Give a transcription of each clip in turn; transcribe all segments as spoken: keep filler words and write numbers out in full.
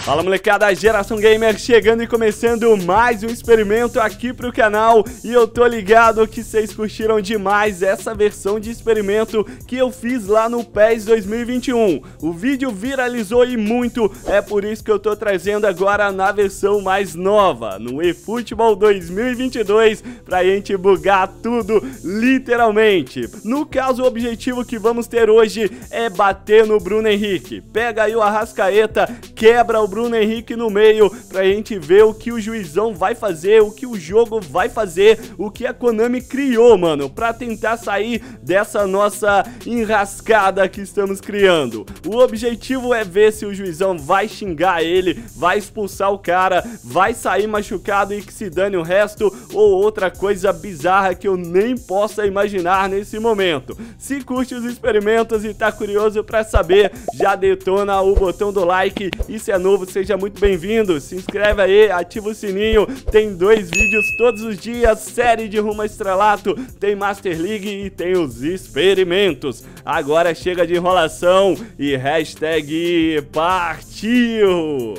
Fala molecada, Geração Gamer chegando e começando mais um experimento aqui pro canal. E eu tô ligado que vocês curtiram demais essa versão de experimento que eu fiz lá no PES dois mil e vinte e um. O vídeo viralizou e muito, é por isso que eu tô trazendo agora na versão mais nova, no eFootball dois mil e vinte e dois, pra gente bugar tudo literalmente. No caso, o objetivo que vamos ter hoje é bater no Bruno Henrique. Pega aí o Arrascaeta, quebra o Bruno Henrique no meio pra gente ver o que o juizão vai fazer, o que o jogo vai fazer, o que a Konami criou, mano, pra tentar sair dessa nossa enrascada que estamos criando. O objetivo é ver se o juizão vai xingar ele, vai expulsar o cara, vai sair machucado e que se dane o resto, ou outra coisa bizarra que eu nem possa imaginar nesse momento. Se curte os experimentos e tá curioso pra saber, já detona o botão do like, e se é novo, seja muito bem-vindo, se inscreve aí, ativa o sininho, tem dois vídeos todos os dias, série de Rumo ao Estrelato, tem Master League e tem os experimentos. Agora chega de enrolação e hashtag partiu!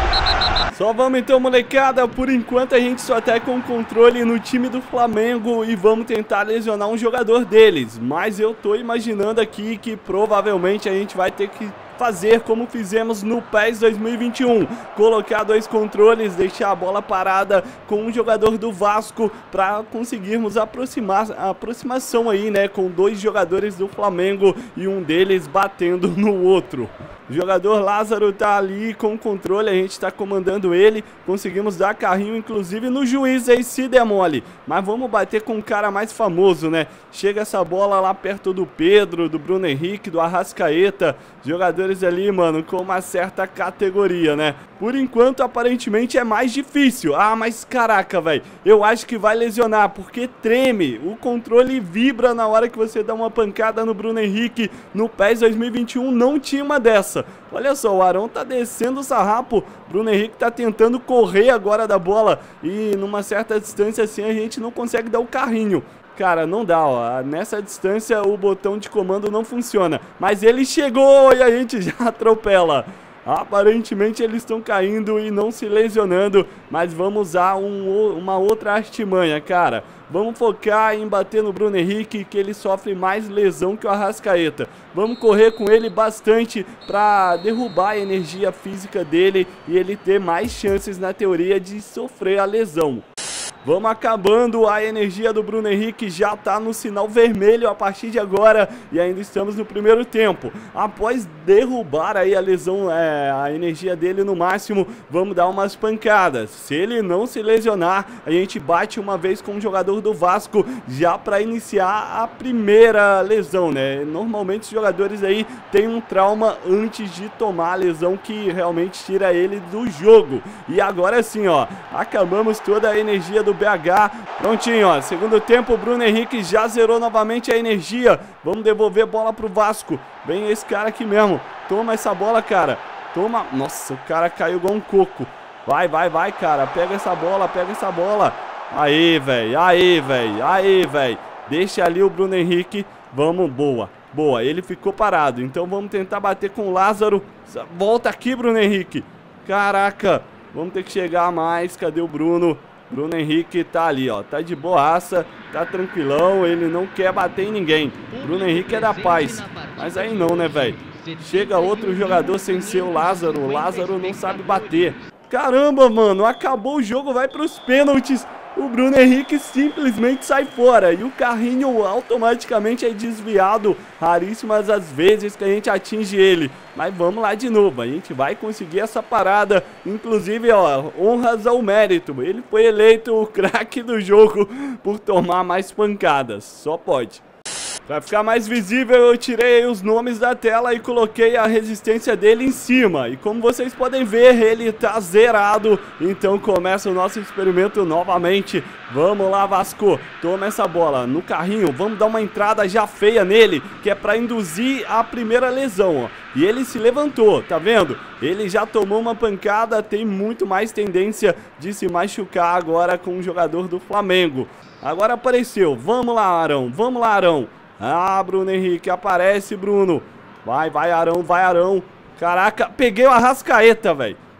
Só vamos então, molecada, por enquanto a gente só tá com controle no time do Flamengo e vamos tentar lesionar um jogador deles, mas eu tô imaginando aqui que provavelmente a gente vai ter que fazer como fizemos no PES dois mil e vinte e um, colocar dois controles, deixar a bola parada com um jogador do Vasco para conseguirmos aproximar a aproximação aí, né, com dois jogadores do Flamengo e um deles batendo no outro. O jogador Lázaro tá ali com o controle, a gente tá comandando ele, conseguimos dar carrinho inclusive no juiz aí se demole, mas vamos bater com o cara mais famoso, né? Chega essa bola lá perto do Pedro, do Bruno Henrique, do Arrascaeta, jogadores ali, mano, com uma certa categoria, né? Por enquanto, aparentemente é mais difícil. Ah, mas caraca, velho, eu acho que vai lesionar, porque treme, o controle vibra na hora que você dá uma pancada no Bruno Henrique. No PES dois mil e vinte e um não tinha uma dessa. Olha só, o Arão tá descendo o sarrapo, Bruno Henrique tá tentando correr agora da bola e numa certa distância assim a gente não consegue dar o carrinho. Cara, não dá, ó, nessa distância o botão de comando não funciona, mas ele chegou e a gente já atropela. Aparentemente eles estão caindo e não se lesionando, mas vamos usar um, uma outra artimanha, cara. Vamos focar em bater no Bruno Henrique, que ele sofre mais lesão que o Arrascaeta. Vamos correr com ele bastante para derrubar a energia física dele e ele ter mais chances na teoria de sofrer a lesão. Vamos acabando, a energia do Bruno Henrique já tá no sinal vermelho a partir de agora e ainda estamos no primeiro tempo. Após derrubar aí a lesão, é, a energia dele no máximo, vamos dar umas pancadas. Se ele não se lesionar, a gente bate uma vez com o jogador do Vasco já para iniciar a primeira lesão, né? Normalmente os jogadores aí têm um trauma antes de tomar a lesão que realmente tira ele do jogo. E agora sim, ó, acabamos toda a energia do B H, prontinho, ó, segundo tempo, o Bruno Henrique já zerou novamente a energia, vamos devolver bola pro Vasco, vem esse cara aqui mesmo, toma essa bola, cara, toma, nossa, o cara caiu igual um coco, vai, vai, vai, cara, pega essa bola, pega essa bola, aí, velho, aí, velho, aí, velho, deixa ali o Bruno Henrique, vamos, boa, boa, ele ficou parado, então vamos tentar bater com o Lázaro, volta aqui, Bruno Henrique, caraca, vamos ter que chegar mais, cadê o Bruno? Bruno Henrique tá ali, ó, tá de boaça, tá tranquilão, ele não quer bater em ninguém. Bruno Henrique é da paz, mas aí não, né, velho? Chega outro jogador sem ser o Lázaro, o Lázaro não sabe bater. Caramba, mano, acabou o jogo, vai pros pênaltis. O Bruno Henrique simplesmente sai fora e o carrinho automaticamente é desviado, raríssimas as vezes que a gente atinge ele. Mas vamos lá de novo, a gente vai conseguir essa parada, inclusive, ó, honras ao mérito. Ele foi eleito o craque do jogo por tomar mais pancadas, só pode. Pra ficar mais visível, eu tirei os nomes da tela e coloquei a resistência dele em cima. E como vocês podem ver, ele tá zerado. Então começa o nosso experimento novamente. Vamos lá, Vasco. Toma essa bola no carrinho. Vamos dar uma entrada já feia nele, que é pra induzir a primeira lesão, ó. E ele se levantou, tá vendo? Ele já tomou uma pancada, tem muito mais tendência de se machucar agora com o jogador do Flamengo. Agora apareceu. Vamos lá, Arão. Vamos lá, Arão. Ah, Bruno Henrique, aparece, Bruno. Vai, vai, Arão, vai, Arão. Caraca, peguei o Arrascaeta, velho.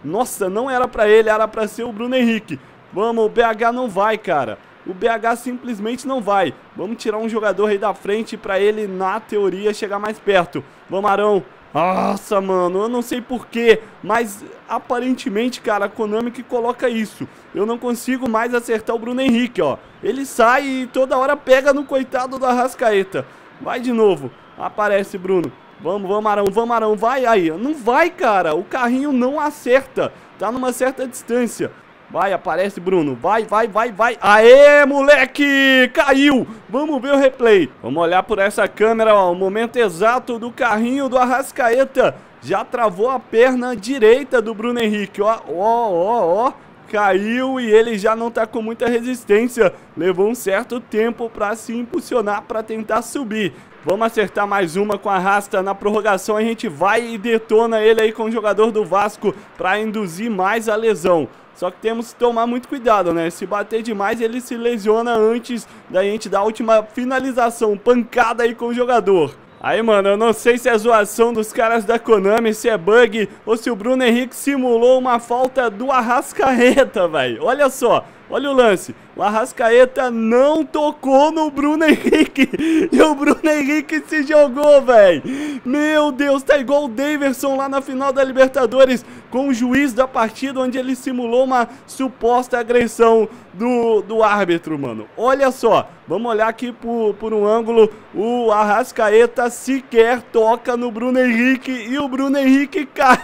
Nossa, não era pra ele, era pra ser o Bruno Henrique. Vamos, o B H não vai, cara. O B H simplesmente não vai. Vamos tirar um jogador aí da frente pra ele, na teoria, chegar mais perto. Vamos, Arão. Nossa, mano, eu não sei porquê, mas aparentemente, cara, a Konami que coloca isso. Eu não consigo mais acertar o Bruno Henrique, ó. Ele sai e toda hora pega no coitado do Arrascaeta. Vai de novo. Aparece, Bruno. Vamos, vamos, Arão, vamos, Arão. Vai aí. Não vai, cara. O carrinho não acerta. Tá numa certa distância. Vai, aparece, Bruno. Vai, vai, vai, vai. Aê, moleque! Caiu! Vamos ver o replay. Vamos olhar por essa câmera, ó. O momento exato do carrinho do Arrascaeta. Já travou a perna direita do Bruno Henrique, ó. Ó, ó, ó. Caiu e ele já não tá com muita resistência. Levou um certo tempo pra se impulsionar, pra tentar subir. Vamos acertar mais uma com a Rasta. Na prorrogação a gente vai e detona ele aí com o jogador do Vasco pra induzir mais a lesão. Só que temos que tomar muito cuidado, né? Se bater demais, ele se lesiona antes da gente dar a última finalização. Pancada aí com o jogador. Aí, mano, eu não sei se é zoação dos caras da Konami, se é bug, ou se o Bruno Henrique simulou uma falta do Arrascaeta, velho. Olha só, olha o lance. O Arrascaeta não tocou no Bruno Henrique. E o Bruno Henrique se jogou, velho. Meu Deus, tá igual o Daverson lá na final da Libertadores, com o juiz da partida, onde ele simulou uma suposta agressão do, do árbitro, mano. Olha só, vamos olhar aqui por, por um ângulo. O Arrascaeta sequer toca no Bruno Henrique e o Bruno Henrique cai.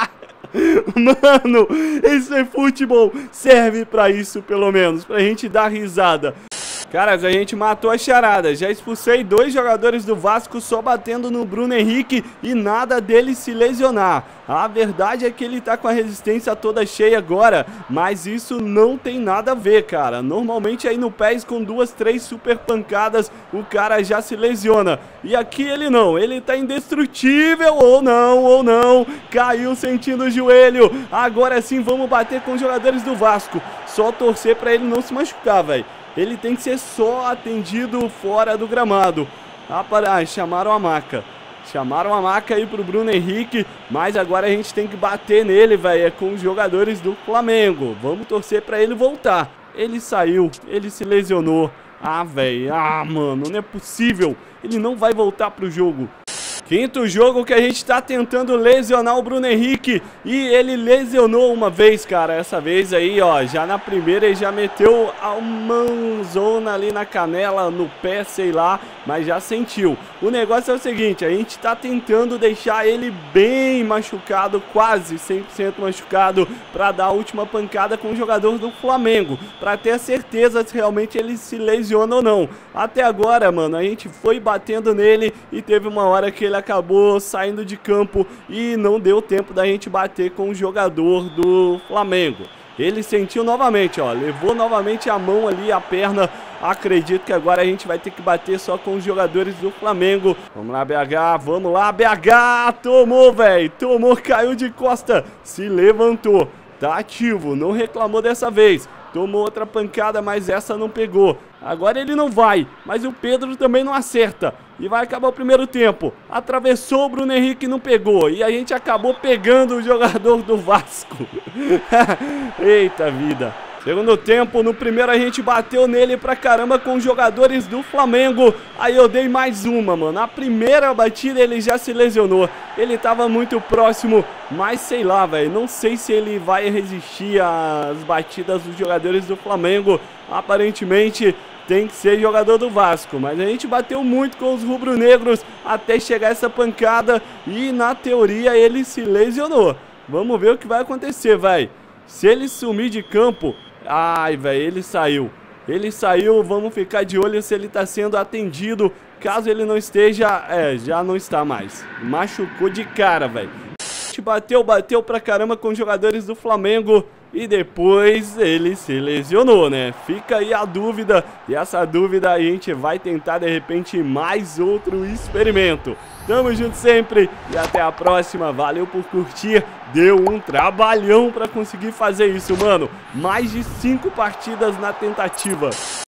Mano, isso é futebol. Serve pra isso, pelo menos, pra gente dar risada. Caras, a gente matou a charada. Já expulsei dois jogadores do Vasco só batendo no Bruno Henrique e nada dele se lesionar. A verdade é que ele tá com a resistência toda cheia agora, mas isso não tem nada a ver, cara. Normalmente aí no P E S com duas, três super pancadas o cara já se lesiona. E aqui ele não, ele tá indestrutível, ou não, ou não. Caiu sentindo o joelho. Agora sim vamos bater com os jogadores do Vasco. Só torcer pra ele não se machucar, velho. Ele tem que ser só atendido fora do gramado. Ah, para... chamaram a maca. Chamaram a maca aí pro Bruno Henrique. Mas agora a gente tem que bater nele, velho. É com os jogadores do Flamengo. Vamos torcer pra ele voltar. Ele saiu. Ele se lesionou. Ah, velho. Ah, mano. Não é possível. Ele não vai voltar pro jogo. Quinto jogo que a gente tá tentando lesionar o Bruno Henrique. E ele lesionou uma vez, cara. Essa vez aí, ó, já na primeira ele já meteu a mãozona ali na canela, no pé, sei lá. Mas já sentiu. O negócio é o seguinte, a gente tá tentando deixar ele bem machucado, quase cem por cento machucado, pra dar a última pancada com o jogador do Flamengo. Pra ter a certeza se realmente ele se lesiona ou não. Até agora, mano, a gente foi batendo nele e teve uma hora que ele acabou saindo de campo e não deu tempo da gente bater com o jogador do Flamengo. Ele sentiu novamente, ó, levou novamente a mão ali, a perna. Acredito que agora a gente vai ter que bater só com os jogadores do Flamengo. Vamos lá, B H, vamos lá, B H. Tomou, velho, tomou, caiu de costa, se levantou. Tá ativo, não reclamou dessa vez. Tomou outra pancada, mas essa não pegou. Agora ele não vai, mas o Pedro também não acerta. E vai acabar o primeiro tempo. Atravessou o Bruno Henrique e não pegou. E a gente acabou pegando o jogador do Vasco. Eita vida. Segundo tempo, no primeiro a gente bateu nele pra caramba com os jogadores do Flamengo. Aí eu dei mais uma, mano. Na primeira batida ele já se lesionou. Ele tava muito próximo, mas sei lá, velho. Não sei se ele vai resistir às batidas dos jogadores do Flamengo. Aparentemente tem que ser jogador do Vasco, mas a gente bateu muito com os rubro-negros até chegar essa pancada e na teoria ele se lesionou. Vamos ver o que vai acontecer, velho. Se ele sumir de campo... Ai, velho, ele saiu. Ele saiu, vamos ficar de olho se ele tá sendo atendido. Caso ele não esteja, é, já não está mais. Machucou de cara, velho. Bateu, bateu pra caramba com os jogadores do Flamengo e depois ele se lesionou, né? Fica aí a dúvida, e essa dúvida a gente vai tentar de repente mais outro experimento. Tamo junto sempre e até a próxima. Valeu por curtir. Deu um trabalhão pra conseguir fazer isso, mano. Mais de cinco partidas na tentativa.